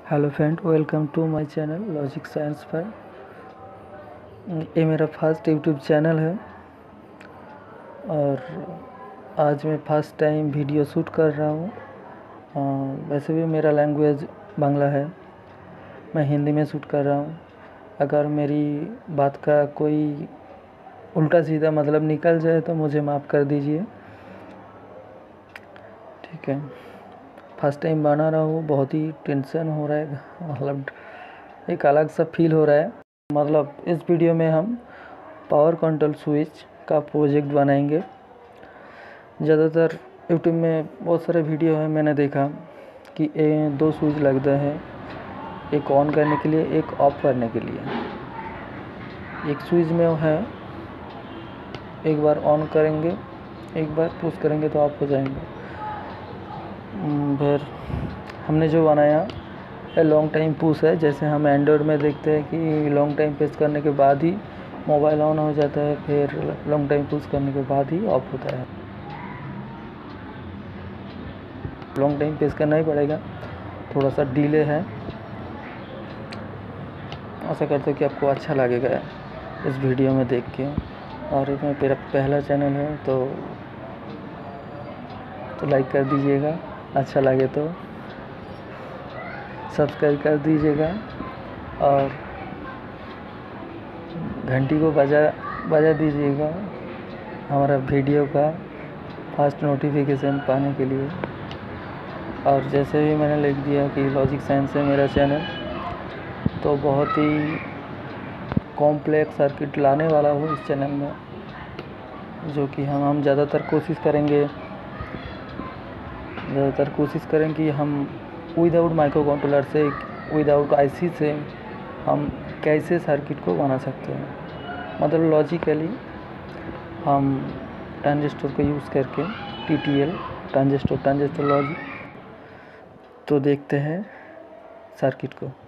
Hello friend, welcome to my channel logic science पर। ये मेरा फर्स्ट यूट्यूब चैनल है और आज मैं फर्स्ट टाइम वीडियो शूट कर रहा हूँ। वैसे भी मेरा लैंग्वेज बांग्ला है, मैं हिंदी में शूट कर रहा हूँ। अगर मेरी बात का कोई उल्टा सीधा मतलब निकल जाए तो मुझे माफ़ कर दीजिए, ठीक है। फर्स्ट टाइम बना रहा हूँ, बहुत ही टेंशन हो रहा है, मतलब एक अलग सा फील हो रहा है। मतलब इस वीडियो में हम पावर कंट्रोल स्विच का प्रोजेक्ट बनाएंगे। ज़्यादातर यूट्यूब में बहुत सारे वीडियो है, मैंने देखा कि दो स्विच लगते हैं, एक ऑन करने के लिए, एक ऑफ करने के लिए। एक स्विच में है, एक बार ऑन करेंगे, एक बार पुश करेंगे तो ऑफ हो जाएंगे। फिर हमने जो बनाया लॉन्ग टाइम पुश है, जैसे हम एंड्रॉयड में देखते हैं कि लॉन्ग टाइम प्रेस करने के बाद ही मोबाइल ऑन हो जाता है, फिर लॉन्ग टाइम पुश करने के बाद ही ऑफ होता है। लॉन्ग टाइम प्रेस करना ही पड़ेगा, थोड़ा सा डिले है। आशा करते हैं कि आपको अच्छा लगेगा इस वीडियो में देख के। और इसमें मेरा पहला चैनल है तो लाइक कर दीजिएगा, अच्छा लगे तो सब्सक्राइब कर दीजिएगा और घंटी को बजा दीजिएगा हमारा वीडियो का फास्ट नोटिफिकेशन पाने के लिए। और जैसे भी मैंने लिख दिया कि लॉजिक साइंस है मेरा चैनल, तो बहुत ही कॉम्प्लेक्स सर्किट लाने वाला हूँ इस चैनल में, जो कि हम ज़्यादातर कोशिश करें कि हम विदाउट माइक्रो कंट्रोलर से, विदाउट आईसी से हम कैसे सर्किट को बना सकते हैं। मतलब लॉजिकली हम ट्रांजिस्टर को यूज़ करके TTL ट्रांजिस्टर लॉजिक। तो देखते हैं सर्किट को।